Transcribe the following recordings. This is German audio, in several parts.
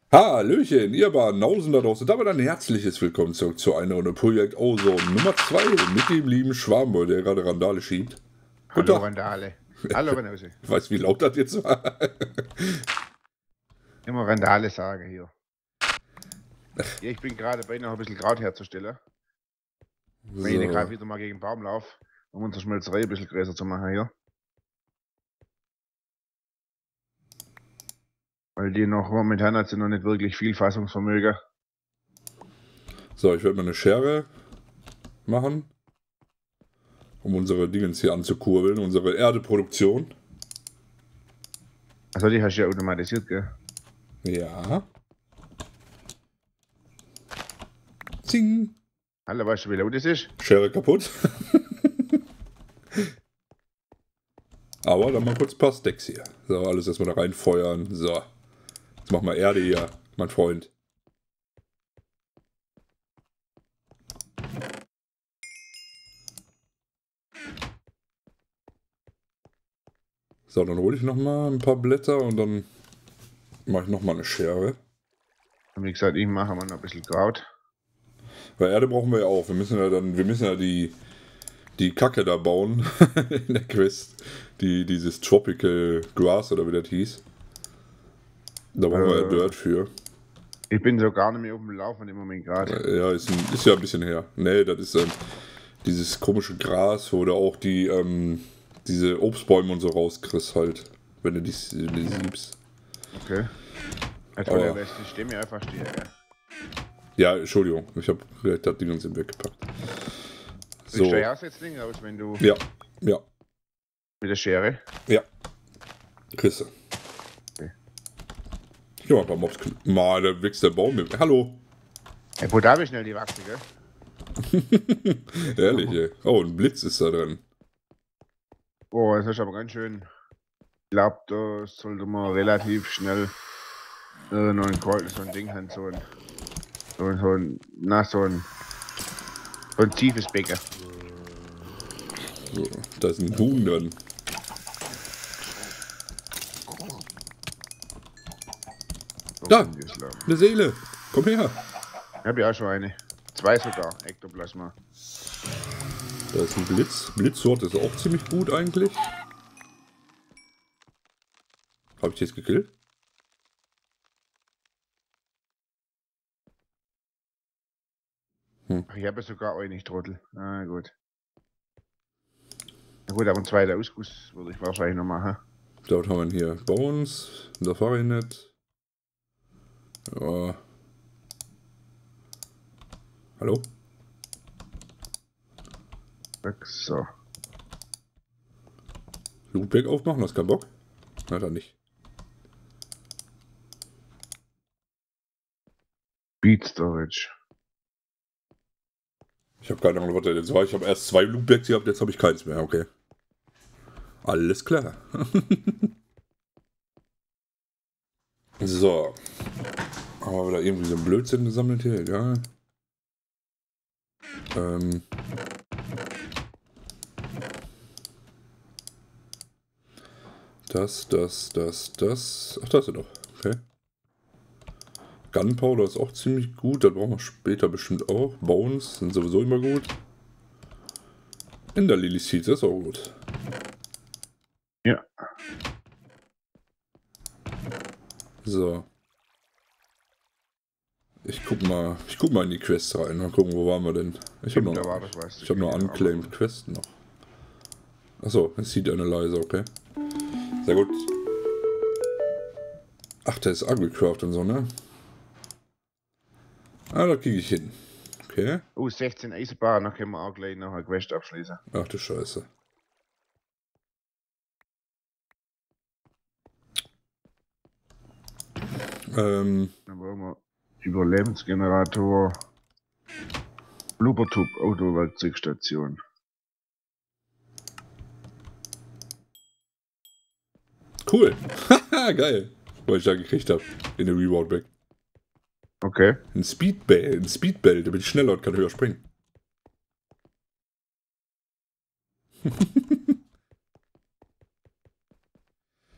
Hallöchen, ihr Banausen da draußen. Damit ein herzliches Willkommen zurück zu einer Runde Projekt Ozone Nummer 2 mit dem lieben Schwarmboy, der gerade Randale schiebt. Guten Hallo Tag. Randale. Hallo Banause. Ich weiß, wie laut das jetzt war. Immer Randale sage hier. Ja, ich bin gerade bei noch ein bisschen Kraut herzustellen. Wenn ich gerade wieder mal gegen den Baum laufe, um unsere Schmelzerei ein bisschen größer zu machen hier. Weil die noch momentan hat sie noch nicht wirklich viel Fassungsvermögen. So, ich werde mal eine Schere machen, um unsere Dingens hier anzukurbeln, unsere Erdeproduktion. Also die hast du ja automatisiert, gell? Ja. Zing. Hallo, weißt du, wie laut das ist? Schere kaputt. Aber dann mal kurz ein paar Stacks hier. So, alles erstmal da reinfeuern. So. Jetzt machen wir Erde hier, mein Freund. So, dann hole ich nochmal ein paar Blätter und dann mache ich nochmal eine Schere. Und wie gesagt, ich mache mal noch ein bisschen Kraut. Weil Erde brauchen wir ja auch. Wir müssen ja die Kacke da bauen in der Quest. Dieses Tropical Grass oder wie das hieß. Da brauchen wir ja Dirt für. Ich bin so gar nicht mehr auf dem Laufen im Moment gerade. Ja, ist ja ein bisschen her. Nee, das ist dieses komische Gras, wo du auch diese Obstbäume und so rauskriegst halt, wenn du die siebst. Okay. Jetzt Aber- lässt die Stimme einfach stehen, gell? Ja, Entschuldigung, ich habe das Ding uns weggepackt. So. So, Du ja jetzt Ding aus, wenn du ja, mit der Schere. kriegst du. Okay. Ich mach ein paar Mobs. Mal, da wächst der Baum mit. Hallo. Hey, wo darf ich schnell die wachsen, gell? Ehrlich, ey. Oh, ein Blitz ist da drin. Oh, das ist aber ganz schön. Ich glaube, da sollte man relativ schnell noch so ein Ding haben, so ein tiefes Becken. So, da ist ein Huhn drin. So Da. können wir es lassen. Eine Seele. Komm her. Ich habe ja auch schon eine. 2 sogar, Ektoplasma. Da ist ein Blitz. Blitzsort ist auch ziemlich gut eigentlich. Habe ich jetzt gekillt? Ach, ich habe sogar eine, ich Trottel. Ah, gut. Na gut, aber ein zweiter Ausguss würde ich wahrscheinlich noch machen. Dort haben wir hier Bones. Da fahre ich nicht. Ja. Hallo? So. Lootback aufmachen, hast keinen Bock? Na dann nicht. Beat Storage. Ich habe keine Ahnung, was das jetzt war. Ich habe erst 2 Lootbacks gehabt, jetzt habe ich keins mehr. Okay. Alles klar. So. Haben wir wieder irgendwie so ein Blödsinn gesammelt hier? Egal. Das. Ach, da ist er doch. Okay. Gunpowder ist auch ziemlich gut. Das brauchen wir später bestimmt auch. Bones sind sowieso immer gut. Ender Lily Seeds ist auch gut. Ja. So. Ich guck mal in die Quest rein. Mal gucken, wo waren wir denn? Ich habe Da war das, weißt du, noch genau, Unclaimed Quest noch. Achso, Seed Analyzer, okay. Sehr gut. Ach, der ist Agricraft und so, ne? Ah, da kriege ich hin. Okay. Oh, 16 Eisenbahn, dann können wir auch gleich noch eine Quest abschließen. Ach du Scheiße. Dann brauchen wir Überlebensgenerator, Blubbertub, Autowerkzeugstation. Cool. Haha, geil. Was ich da gekriegt habe. In der Reward Back. Okay. Ein Speedbell, da bin ich schneller und kann höher springen.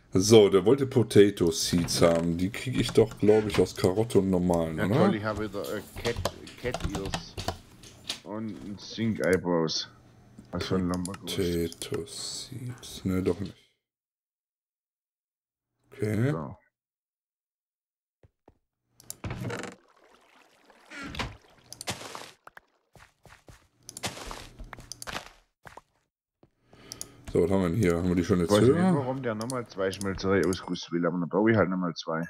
So, der wollte Potato Seeds haben. Die kriege ich doch, glaube ich, aus Karotte und normalen, Ja, oder? toll, ich habe wieder Cat Ears und ein Sink Eyebrows. Was für ein Lumberghost. Potato Seeds. Ne, doch nicht. Okay. So. So, was haben wir denn hier? Haben wir die schon jetzt Ich weiß nicht, höher? warum der nochmal 2 Schmelzerei-Ausguss will, aber dann baue ich halt nochmal 2.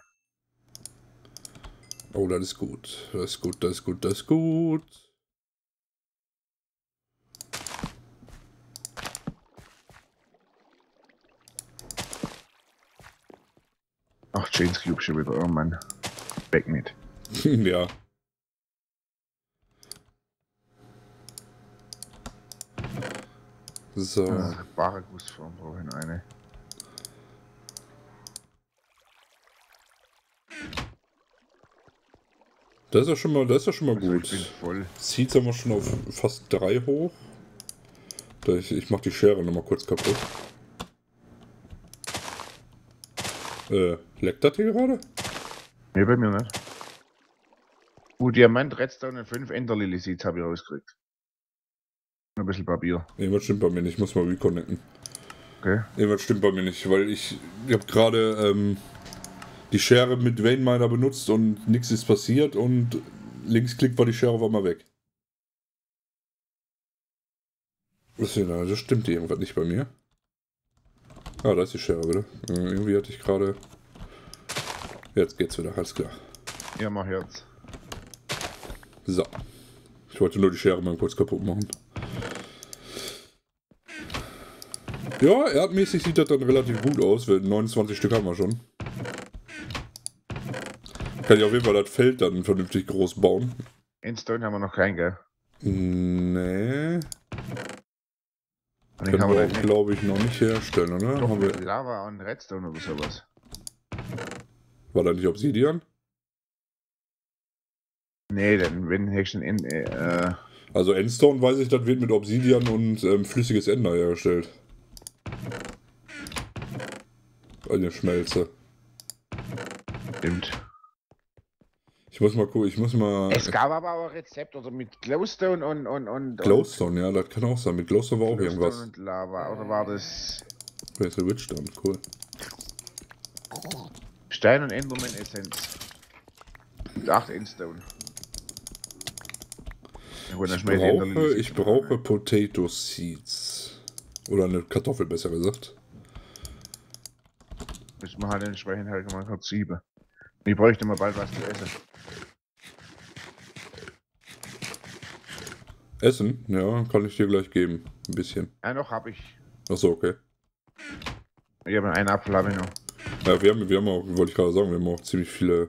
Oh, das ist gut. Das ist gut, das ist gut, das ist gut. Ach, Chains Cube schon wieder. Oh Mann. Weg mit. Ja. So. Bargussform brauche ich noch eine. Das ist ja schon mal, das ist ja schon mal Also gut. ich bin voll. Seeds haben wir schon auf fast 3 hoch. Ich mach die Schere nochmal kurz kaputt. Leckt das hier gerade? Nee, bei mir nicht. Diamant, Redstone und 5 Enderlily Seeds habe ich rausgekriegt. Ein bisschen Papier. Irgendwas stimmt bei mir nicht, ich muss mal reconnecten. Okay. Irgendwas stimmt bei mir nicht, weil ich habe gerade die Schere mit Vein Miner benutzt und nichts ist passiert und Linksklick war die Schere auf einmal weg. Was ist denn da? Das stimmt irgendwas nicht bei mir. Ah, da ist die Schere wieder. Irgendwie hatte ich gerade... Jetzt geht's wieder, alles klar. Ja, mach jetzt. So. Ich wollte nur die Schere mal kurz kaputt machen. Ja, erdmäßig sieht das dann relativ gut aus, weil 29 Stück haben wir schon. Kann ich auf jeden Fall das Feld dann vernünftig groß bauen. Endstone haben wir noch keinen, gell? Nee. Und den Können kann wir man auch, nicht. glaube ich, noch nicht herstellen, oder? Doch, Haben wir, mit Lava und Redstone oder sowas. war da nicht Obsidian? Nee, dann wenn Hexen in. Also Endstone weiß ich, das wird mit Obsidian und flüssiges Ender hergestellt. Eine Schmelze. Stimmt. Ich muss mal gucken, ich muss mal... Es gab aber auch ein Rezept, oder mit Glowstone und Glowstone, ja, das kann auch sein. Mit Glowstone war auch Glowstone irgendwas. und Lava, oder war das Da ist der Witch dann, cool. Stein und Enderman Essenz? Mit 8 Endstone. Ja, gut, dann schmeiß Enderlily Ich Seeds brauche rein. Potato Seeds. Oder eine Kartoffel, besser gesagt. Müssen wir halt entsprechend halt mal kurz 7. Ich bräuchte mal bald was zu essen. Essen? Ja, kann ich dir gleich geben. Ein bisschen. Ja, noch habe ich. Achso, okay. Ich habe einen Apfel, habe ich noch. Ja, wir haben auch, wollte ich gerade sagen, wir haben auch ziemlich viele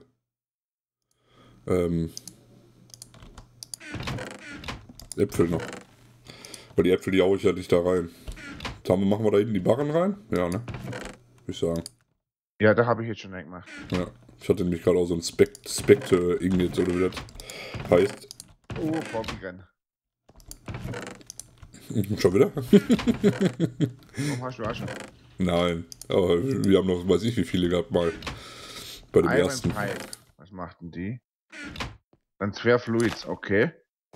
Äpfel noch. Weil die Äpfel, die haue ich ja nicht da rein. Machen wir da hinten die Barren rein? Ja, ne? Würde ich sagen. Ja, da habe ich jetzt schon einen gemacht. Ja. Ich hatte nämlich gerade auch so ein Spectre Ingot oder wie das heißt. Oh, Vorgegangen. Schon wieder? Warum hast du auch schon? Nein, aber wir haben noch, weiß ich wie viele gehabt mal. Bei dem Iron ersten. Pipe. Was macht denn die? Transfer Fluids, okay.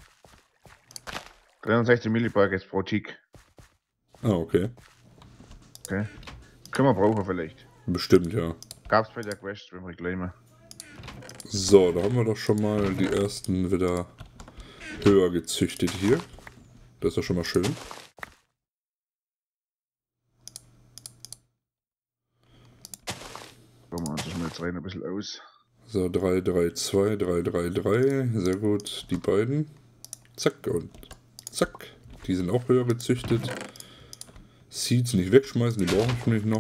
63 Millibarkets pro Tick. Ah, okay. Okay. Können wir brauchen vielleicht. Bestimmt, ja. Gab's bei der Quest beim Reclaimer. So, da haben wir doch schon mal die ersten wieder höher gezüchtet hier. Das ist ja schon mal schön. Gucken wir uns das mal jetzt rein ein bisschen aus. So, 3, 3, 2, 3, 3, 3. Sehr gut, die beiden. Zack und zack. Die sind auch höher gezüchtet. Seeds nicht wegschmeißen, die brauchen wir nicht noch.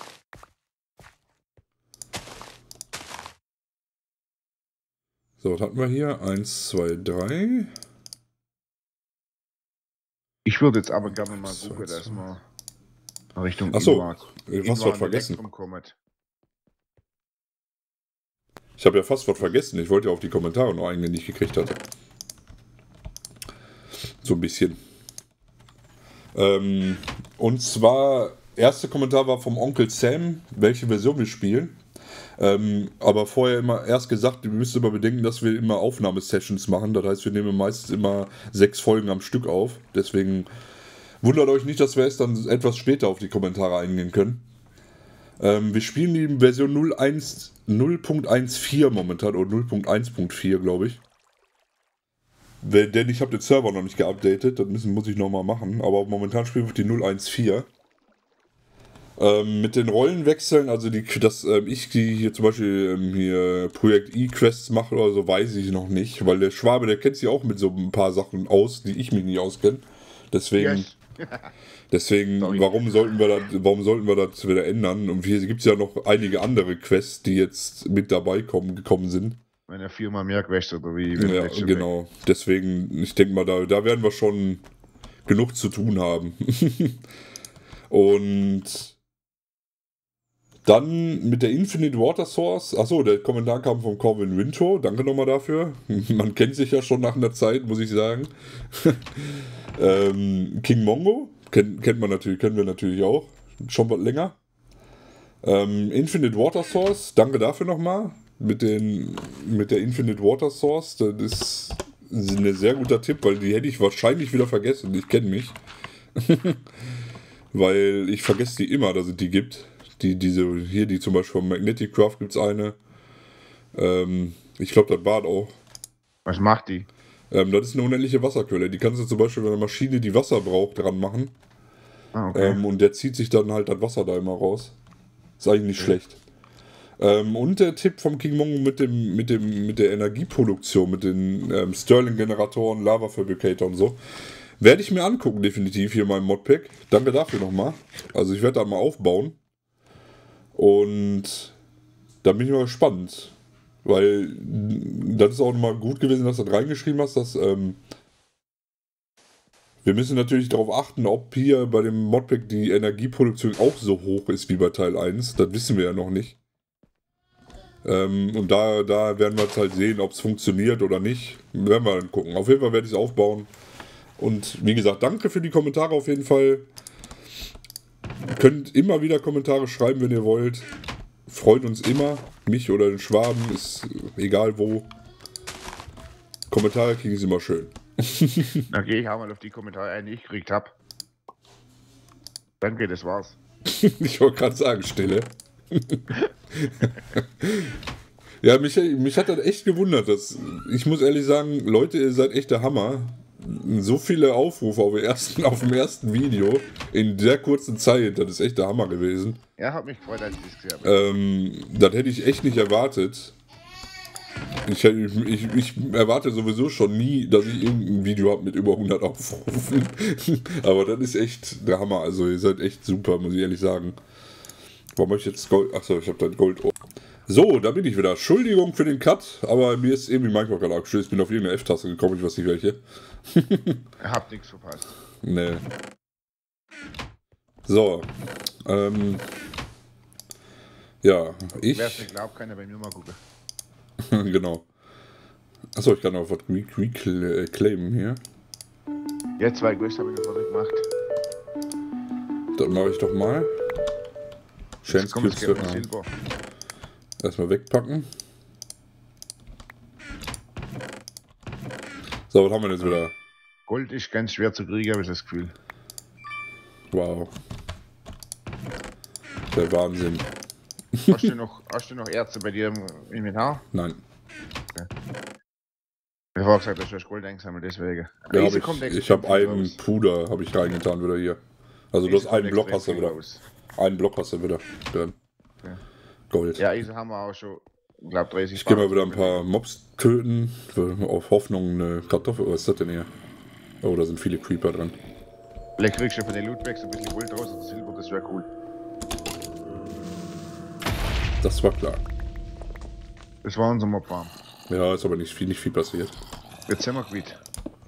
So, was hatten wir hier? 1, 2, 3. Ich würde jetzt aber gerne mal So, gucken, so. dass wir Richtung Achso, Inward- fast Inward was vergessen. Elektrum kommen. Ich habe ja fast was vergessen. Ich wollte ja auf die Kommentare noch eingehen, die ich gekriegt hatte. So ein bisschen. Und zwar erste Kommentar war vom Onkel Sam, welche Version wir spielen. Aber vorher immer erst gesagt, ihr müsst immer bedenken, dass wir immer Aufnahmesessions machen. Das heißt, wir nehmen meistens immer 6 Folgen am Stück auf. Deswegen wundert euch nicht, dass wir erst dann etwas später auf die Kommentare eingehen können. Wir spielen die Version 0.14 momentan oder 0.1.4, glaube ich. Denn ich habe den Server noch nicht geupdatet, das muss ich nochmal machen. Aber momentan spielen wir die 0.1.4. Mit den Rollenwechseln, also ich die hier zum Beispiel hier Projekt E-Quests mache oder so, weiß ich noch nicht, weil der Schwabe, der kennt sich auch mit so ein paar Sachen aus, die ich mich nicht auskenne. Deswegen, warum sollten wir das wieder ändern? Und hier gibt es ja noch einige andere Quests, die jetzt mit dabei gekommen sind. Wenn er 4-mal mehr Quests oder wie? Ja, genau. Deswegen, ich denke mal, da werden wir schon genug zu tun haben. Und dann mit der Infinite Water Source. Achso, der Kommentar kam von Corvin Winto. Danke nochmal dafür. Man kennt sich ja schon nach einer Zeit, muss ich sagen. King Mongo. Kennen wir natürlich auch. Schon was länger. Infinite Water Source. Danke dafür nochmal. Mit der Infinite Water Source. Das ist ein sehr guter Tipp, weil die hätte ich wahrscheinlich wieder vergessen. Ich kenne mich. Weil ich vergesse die immer, dass es die gibt. Die zum Beispiel von Magnetic Craft gibt es eine. Ich glaube, das war auch. Was macht die? Das ist eine unendliche Wasserquelle. Die kannst du zum Beispiel, wenn eine Maschine, die Wasser braucht, dran machen. Ah, okay. Und der zieht sich dann halt das Wasser da immer raus. Ist eigentlich nicht schlecht. Und der Tipp vom King Mongo mit der Energieproduktion, mit den Stirling-Generatoren, Lava-Fabricator und so. Werde ich mir angucken, definitiv, hier in meinem Modpack. Danke dafür nochmal. Also ich werde da mal aufbauen. Und da bin ich mal gespannt. Weil das ist auch nochmal gut gewesen, dass du das reingeschrieben hast, dass wir müssen natürlich darauf achten, ob hier bei dem Modpack die Energieproduktion auch so hoch ist wie bei Teil 1. Das wissen wir ja noch nicht. Und da werden wir jetzt halt sehen, ob es funktioniert oder nicht. Werden wir dann gucken. Auf jeden Fall werde ich es aufbauen. Und wie gesagt, danke für die Kommentare auf jeden Fall. Ihr könnt immer wieder Kommentare schreiben, wenn ihr wollt. Freut uns immer. Mich oder den Schwaben, ist egal wo. Kommentare kriegen sie immer schön. Dann gehe ich auch mal auf die Kommentare ein, die ich gekriegt habe. Danke, das war's. Ich wollte gerade sagen, Stille. Ja, mich hat das echt gewundert. Ich muss ehrlich sagen, Leute, ihr seid echt der Hammer. So viele Aufrufe auf dem ersten Video in der kurzen Zeit, das ist echt der Hammer gewesen. Ja, hat mich gefreut, als ich das gesehen habe. Das hätte ich echt nicht erwartet. Ich erwarte sowieso schon nie, dass ich irgendein Video habe mit über 100 Aufrufen. Aber das ist echt der Hammer. Also ihr seid echt super, muss ich ehrlich sagen. Warum habe ich jetzt Gold? Achso, ich habe dann Gold. So, da bin ich wieder. Entschuldigung für den Cut, aber mir ist irgendwie Minecraft gerade abgestürzt. Ich bin auf irgendeine F-Taste gekommen, ich weiß nicht welche. Ihr habt nichts verpasst. Nee. So. Ja, Wer es nicht glaubt, kann ja bei mir mal gucken. Genau. Achso, ich kann auch was reclaimen hier. Ja, 2 Quests habe ich noch fertig gemacht. Das mache ich doch mal. Jetzt kommt es gerne Silber. Erstmal wegpacken. So, was haben wir jetzt wieder? Gold ist ganz schwer zu kriegen, habe ich das Gefühl. Wow. Der Wahnsinn. Hast du noch Erze bei dir im Inventar? Nein. Okay. Ich habe gesagt, dass du Gold eingesammelt, deswegen. Ja, ich habe einen Puder habe ich reingetan wieder hier. Also du hast einen Block hast du wieder. Einen Block hast du wieder drin. Okay. Gold. Ja, Eisen haben wir auch schon, ich glaube 30. Ich gehe mal wieder ein paar Mobs töten, auf Hoffnung eine Kartoffel. Was ist das denn hier? Oh, da sind viele Creeper drin. Vielleicht kriegst du von den Lootbags ein bisschen Gold raus oder Silber, das wäre cool. Das war klar. Das war unser Mobfarm. Ja, ist aber nicht viel passiert. Jetzt sind wir quitt.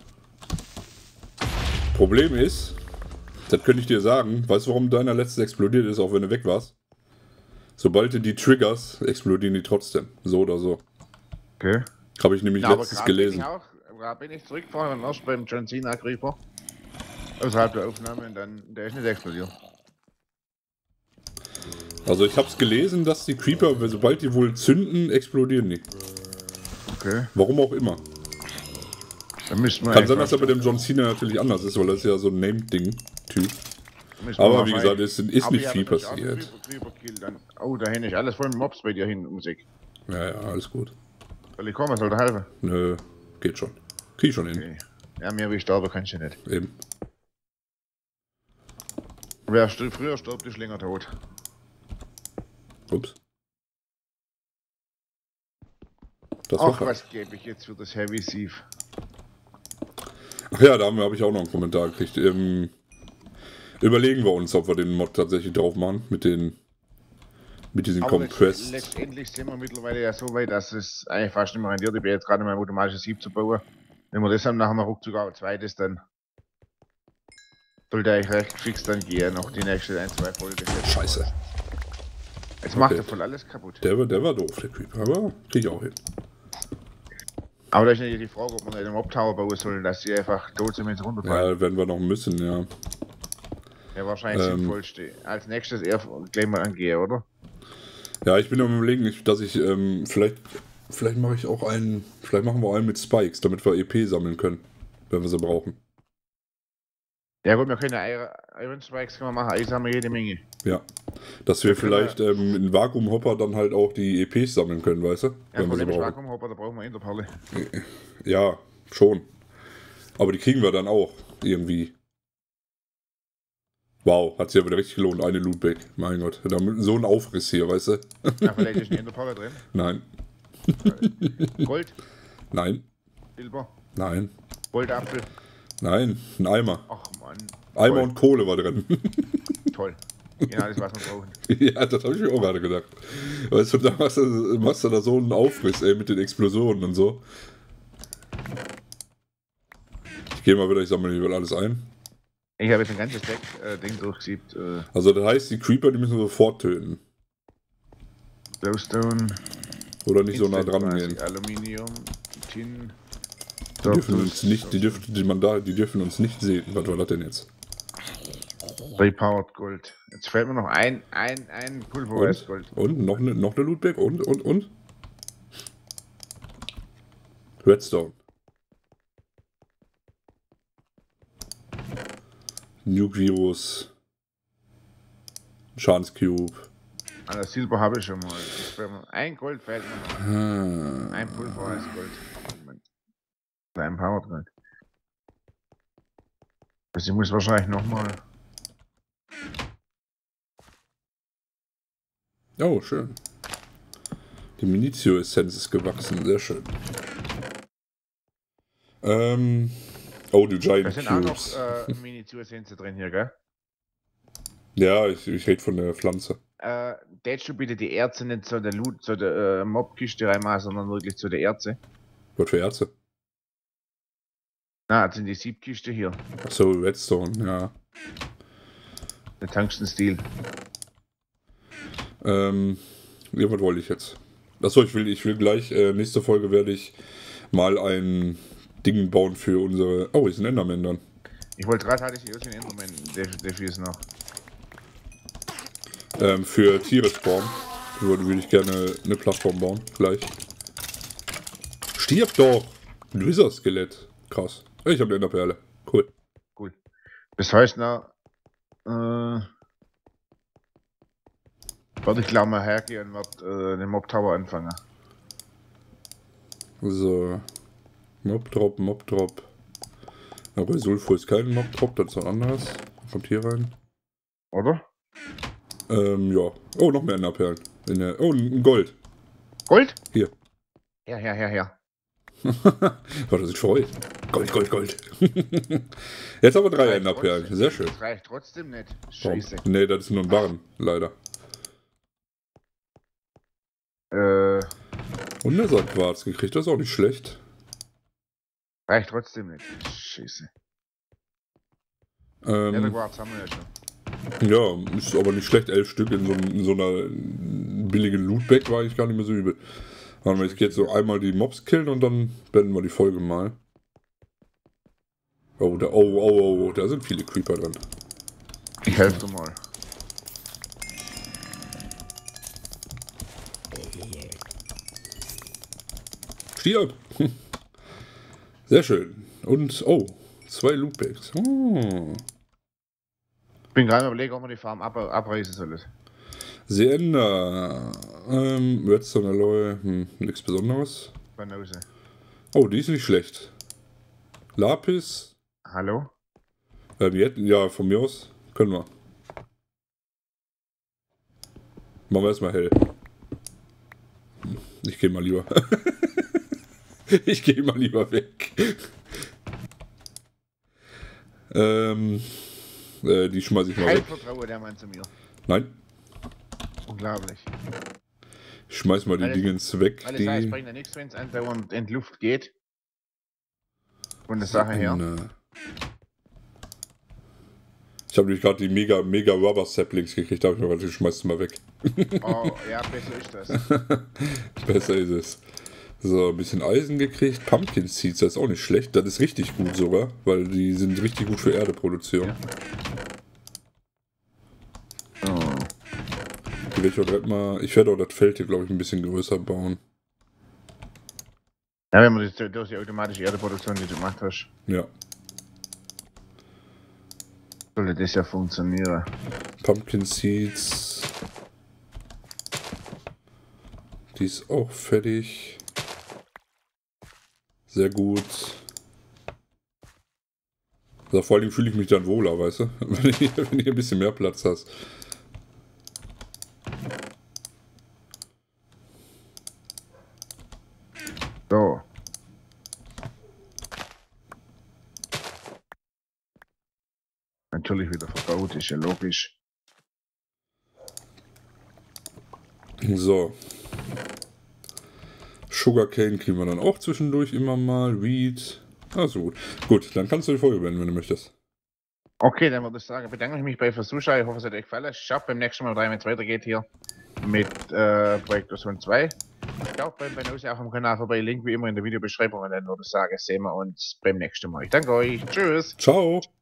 Problem ist, das könnte ich dir sagen, weißt du, warum deiner letzte explodiert ist, auch wenn du weg warst? Sobald du die triggerst, explodieren die trotzdem. So oder so. Okay. Habe ich nämlich letztens gelesen. Bin ich zurückgefahren und erst beim John Cena Creeper. Außerhalb der Aufnahme und dann, der ist nicht explodiert. Also ich hab's gelesen, dass die Creeper, sobald die wohl zünden, explodieren die. Okay. Warum auch immer. Dann müssen wir Kann sein, dass er bei dem John Cena natürlich anders ist, weil das ist ja so ein Named-Ding-Typ. Aber wie gesagt, es ist nicht viel passiert. Oh, da hinten ist alles voll mit Mobs bei dir hin, Musik. Ja, alles gut. Soll ich kommen, soll der helfen? Nö, geht schon. Krieg ich schon hin. Okay. Ja, mehr wie ich sterbe, kannst du nicht. Eben. Wer früher stirbt, ist länger tot. Ups. Das Ach, was gebe ich jetzt für das Heavy Sieve? Ach ja, da habe ich auch noch einen Kommentar gekriegt. Überlegen wir uns, ob wir den Mod tatsächlich drauf machen, mit diesen Compressed. Letztendlich sind wir mittlerweile ja so weit, dass es eigentlich fast nicht mehr rendiert. Ich bin jetzt gerade mal ein automatisches Sieb zu bauen. Wenn wir das haben, nachher mal ruckzuck auch ein zweites, dann sollte eigentlich recht fix dann gehen, noch die nächste 1-2 Folge. Scheiße. Jetzt macht er voll alles kaputt. Der war doof, der Creeper, aber krieg ich auch hin. Aber da ist natürlich die Frage, ob man einen Mob-Tower bauen soll, dass sie einfach tot sind, wenn sie runterfallen. Ja, werden wir noch müssen, ja. Ja, wahrscheinlich sinnvollste. Als nächstes eher gleich mal angehen, oder? Ja, ich bin am Überlegen, dass ich, vielleicht mache ich auch vielleicht machen wir einen mit Spikes, damit wir EP sammeln können, wenn wir sie brauchen. Ja gut, wir können ja Iron Spikes machen, Eis haben wir jede Menge. Ja, dass wir vielleicht in Vakuumhopper dann halt auch die EPs sammeln können, weißt du? Ja, wenn wir sie Vakuumhopper, da brauchen wir Enderperle. Ja, schon. Aber die kriegen wir dann auch irgendwie. Wow, hat sich ja wieder richtig gelohnt, eine Lootbag. Mein Gott, so ein Aufriss hier, weißt du? Ja, vielleicht ist ein Enderperle drin. Nein. Gold? Nein. Silber? Nein. Goldapfel? Nein, ein Eimer. Ach Mann. Eimer und Kohle war drin. Toll. Genau alles, was wir brauchen. Ja, das habe ich mir auch gerade gedacht. Weißt du, da machst du da so einen Aufriss, ey, mit den Explosionen und so. Ich gehe mal wieder, ich sammle hier alles ein. Ich habe jetzt ein ganzes Ding durchgesiebt. Also das heißt, die Creeper, die müssen wir sofort töten. Glowstone. Oder nicht so nah dran gehen. Aluminium, Tin. Die dürfen uns nicht sehen. Was war das denn jetzt? Repowered Gold. Jetzt fällt mir noch ein Pulverized Gold. Und noch eine Lootbag und? Redstone. Nuke Virus. Chance Cube. Also Silber habe ich schon mal. Ein Gold fällt mir noch. Ein Pulverized Gold. Moment. Ein Powered Gold. Also ich muss wahrscheinlich nochmal. Oh, schön. Die Minitio-Essenz ist gewachsen, sehr schön. Oh, die Giant Da sind Cubes. auch noch Minitio-Essenzen drin hier, gell? Ja, ich rede von der Pflanze. Tätst du bitte die Erze nicht zu der Mobkiste reinmachen, sondern wirklich zu der Erze? Was für Erze? Na, das sind die Siebkiste hier. Achso, Redstone, ja. Der Tungsten-Stil. Ja, was wollte ich jetzt? Achso, ich will gleich, nächste Folge werde ich mal ein Ding bauen für unsere... Oh, ist ein Enderman dann. Ich wollte gerade, hatte ich den Enderman, der ist noch. Für Tiere spawnen. Würde ich gerne eine Plattform bauen, gleich. Stirb doch! Du bist das Skelett. Krass. Ich habe eine Enderperle. Cool. Cool. Das heißt, werde ich glaube mal hergehen und werde den Mob Tower anfangen. So. Mob Drop. Aber Sulfur ist kein Mob Drop, das ist was anderes. Kommt hier rein. Oder? Ja. Oh, noch mehr Enderperlen. Oh, ein Gold. Gold? Hier. Ja. Warte, sich freut. Gold. Jetzt haben wir 3 Enderperlen. Sehr schön. Das reicht trotzdem nicht. Scheiße. Nee, das ist nur ein Barren, leider. Und Netherquarz gekriegt, das ist auch nicht schlecht. Reicht trotzdem nicht. Scheiße. Netherquarz haben wir ja schon. Ja, ist aber nicht schlecht. 11 Stück in so einer billigen Lootbag war eigentlich gar nicht mehr so übel. Warte mal, ich gehe jetzt so einmal die Mobs killen und dann beenden wir die Folge mal. Oh, da sind viele Creeper drin. Ich helfe dir mal. 4. Sehr schön. Und, oh, 2 Lootbags. Oh. Ich bin gerade überlegen, ob man die Farm abreißen soll. Seender. Redstone Alloy. Nichts Besonderes. Banause. Oh, die ist nicht schlecht. Lapis. Hallo? Ja, von mir aus. Können wir. Machen wir erstmal hell. Ich gehe mal lieber. Ich gehe mal lieber weg. Die schmeiße ich mal weg. Vertraue der Mann zu mir. Nein. Unglaublich. Ich schmeiß mal die Dingens weg. Alles klar, es bringt ja nichts, wenn es andauernd in die Luft geht. Von der Sache her. Ich habe nämlich gerade die mega Rubber Saplings gekriegt, da habe ich mir gedacht, ich schmeiß es mal weg. Oh, ja, besser ist das. Besser ist es. So, ein bisschen Eisen gekriegt. Pumpkin Seeds, das ist auch nicht schlecht. Das ist richtig gut sogar, weil die sind richtig gut für Erdeproduktion. Ja. Oh. Ich werde auch das Feld hier, glaube ich, ein bisschen größer bauen. Ja, wenn man durch die automatische Erdeproduktion, die du gemacht hast, Ja. sollte das ja funktionieren. Pumpkin Seeds. Die ist auch fertig. Sehr gut. Also vor allem fühle ich mich dann wohler, weißt du? Wenn du ein bisschen mehr Platz hast. So. Natürlich wieder verbaut, ist ja logisch. So. Sugarcane kriegen wir dann auch zwischendurch immer mal. Weed. Also gut. Gut, dann kannst du die Folge beenden, wenn du möchtest. Okay, dann würde ich sagen, bedanke ich mich bei fürs Zuschauen. Ich hoffe, es hat euch gefallen. Schaut beim nächsten Mal rein, wenn es weitergeht hier mit Projekt Ozone 2. Schaut beim Banause auch am Kanal vorbei. Link wie immer in der Videobeschreibung. Und dann würde ich sagen, sehen wir uns beim nächsten Mal. Ich danke euch. Tschüss. Ciao.